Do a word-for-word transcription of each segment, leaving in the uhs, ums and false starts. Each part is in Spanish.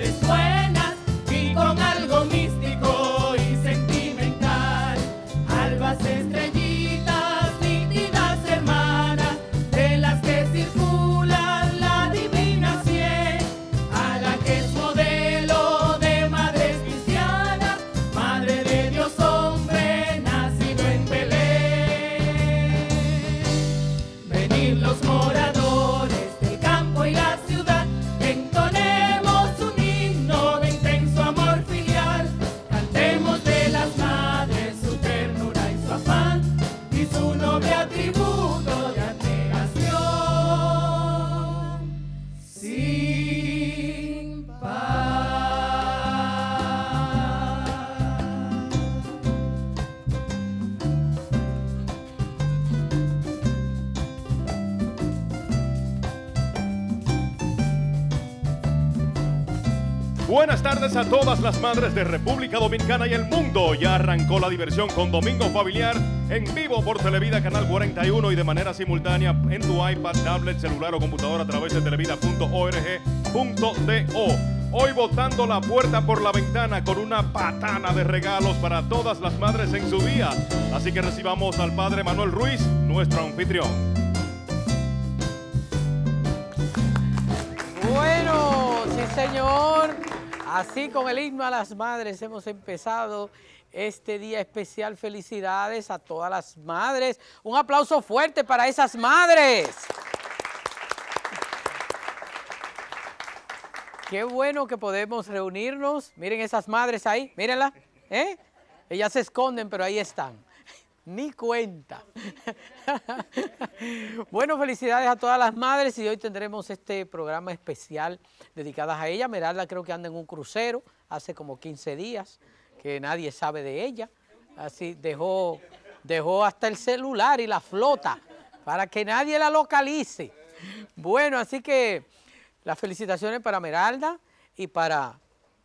madres buenas y con algo místico y sentimental. Albas estrellitas, nítidas hermanas, de las que circulan la divina cien, a la que es modelo de madres cristianas, madre de Dios hombre nacido en Belén. Venid los moradores del campo y la ciudad, entonemos un himno de intenso amor filial, cantemos de las madres su ternura y su afán y su noble atributo de abnegación sin par. Buenas tardes a todas las madres de República Dominicana y el mundo. Ya arrancó la diversión con Domingo Familiar en vivo por Televida Canal cuarenta y uno y de manera simultánea en tu iPad, tablet, celular o computadora a través de televida punto org punto do. Hoy botando la puerta por la ventana con una patana de regalos para todas las madres en su día. Así que recibamos al padre Manuel Ruiz, nuestro anfitrión. Bueno, sí señor, así con el himno a las madres hemos empezado este día especial. Felicidades a todas las madres. Un aplauso fuerte para esas madres. Qué bueno que podemos reunirnos. Miren esas madres ahí, mírenlas, ¿eh? Ellas se esconden, pero ahí están. Ni cuenta. Bueno, felicidades a todas las madres y hoy tendremos este programa especial dedicado a ella. Meralda creo que anda en un crucero hace como quince días que nadie sabe de ella. Así dejó, dejó hasta el celular y la flota para que nadie la localice. Bueno, así que las felicitaciones para Meralda y para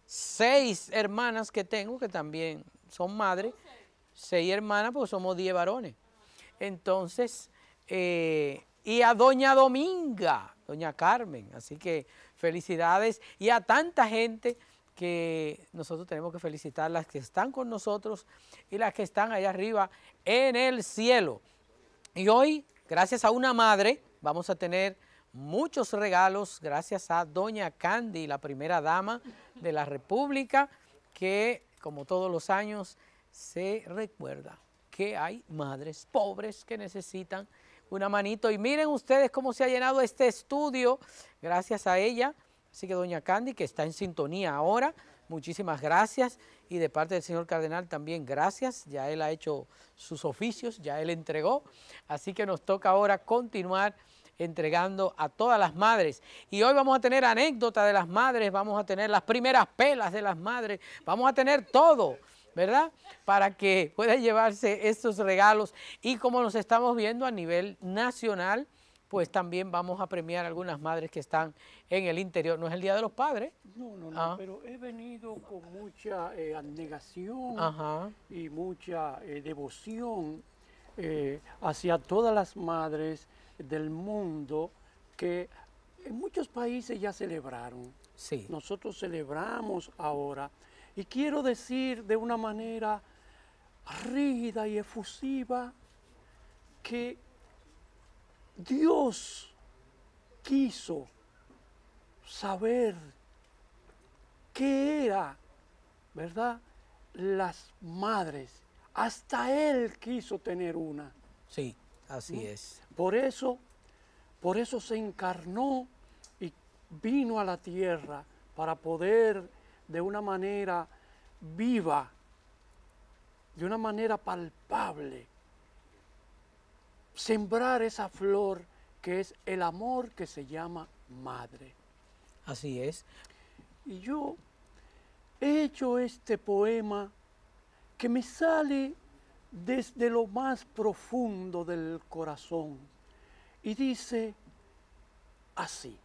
seis hermanas que tengo que también son madres. Seis hermanas, porque somos diez varones. Entonces, eh, y a doña Dominga, doña Carmen. Así que felicidades. Y a tanta gente que nosotros tenemos que felicitar, las que están con nosotros y las que están allá arriba en el cielo. Y hoy, gracias a una madre, vamos a tener muchos regalos, gracias a doña Candy, la primera dama de la República, que como todos los años se recuerda que hay madres pobres que necesitan una manito. Y miren ustedes cómo se ha llenado este estudio gracias a ella. Así que doña Candy, que está en sintonía ahora, muchísimas gracias. Y de parte del señor Cardenal también gracias. Ya él ha hecho sus oficios, ya él entregó. Así que nos toca ahora continuar entregando a todas las madres. Y hoy vamos a tener anécdotas de las madres, vamos a tener las primeras pelas de las madres, vamos a tener todo, ¿verdad? Para que pueda llevarse estos regalos. Y como nos estamos viendo a nivel nacional, pues también vamos a premiar a algunas madres que están en el interior. ¿No es el Día de los Padres? No, no, no, Ah. pero he venido con mucha eh, abnegación Ajá. y mucha eh, devoción eh, hacia todas las madres del mundo que en muchos países ya celebraron. Sí. Nosotros celebramos ahora. Y quiero decir de una manera rígida y efusiva que Dios quiso saber qué era, ¿verdad?, las madres. Hasta Él quiso tener una. Sí, así ¿no? es. Por eso, por eso se encarnó y vino a la tierra para poder de una manera viva, de una manera palpable, sembrar esa flor que es el amor que se llama madre. Así es. Y yo he hecho este poema que me sale desde lo más profundo del corazón y dice así: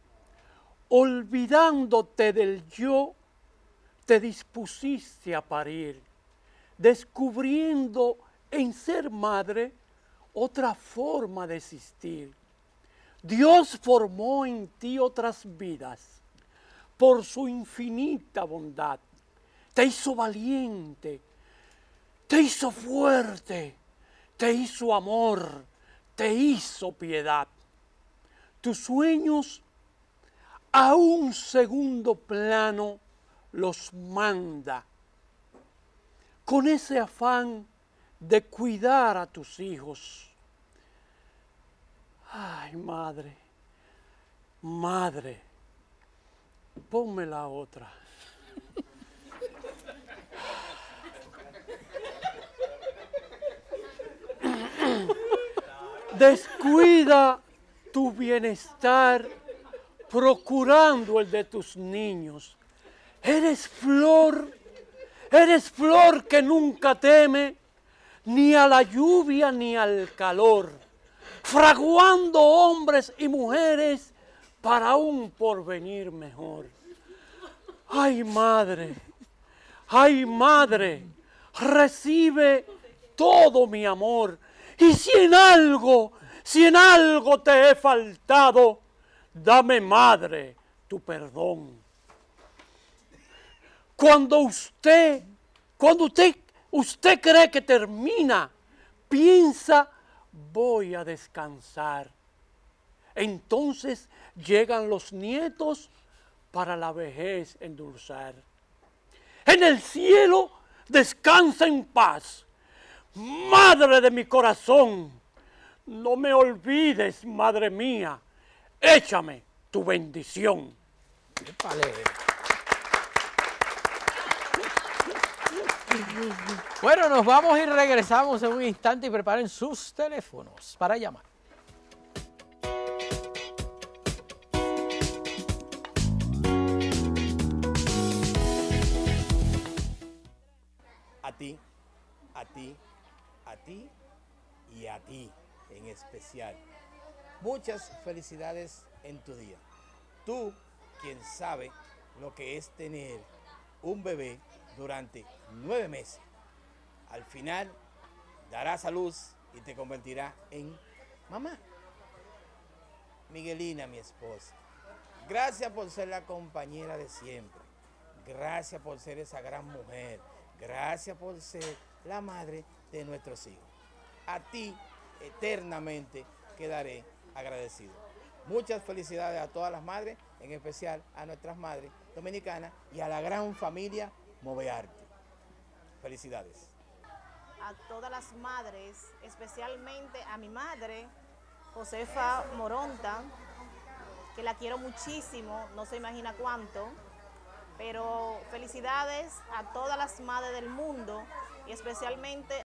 olvidándote del yo, te dispusiste a parir, descubriendo en ser madre otra forma de existir. Dios formó en ti otras vidas, por su infinita bondad. Te hizo valiente, te hizo fuerte, te hizo amor, te hizo piedad. Tus sueños a un segundo plano los manda, con ese afán de cuidar a tus hijos. Ay, madre, madre, ponme la otra. Descuida tu bienestar procurando el de tus niños. Eres flor, eres flor que nunca teme ni a la lluvia ni al calor, fraguando hombres y mujeres para un porvenir mejor. Ay, madre, ay, madre, recibe todo mi amor. Y si en algo, si en algo te he faltado, dame, madre, tu perdón. Cuando usted, cuando usted, usted cree que termina, piensa, voy a descansar. Entonces llegan los nietos para la vejez endulzar. En el cielo descansa en paz. Madre de mi corazón, no me olvides, madre mía, échame tu bendición. Épale. Bueno, nos vamos y regresamos en un instante y preparen sus teléfonos para llamar. A ti, a ti, a ti y a ti en especial. Muchas felicidades en tu día. Tú, quien sabe lo que es tener un bebé durante nueve meses. Al final darás a luz y te convertirá en mamá. Miguelina, mi esposa, gracias por ser la compañera de siempre. Gracias por ser esa gran mujer. Gracias por ser la madre de nuestros hijos. A ti eternamente quedaré agradecido. Muchas felicidades a todas las madres, en especial a nuestras madres dominicanas y a la gran familia Movearte. Felicidades. A todas las madres, especialmente a mi madre, Josefa Moronta, que la quiero muchísimo, no se imagina cuánto, pero felicidades a todas las madres del mundo y especialmente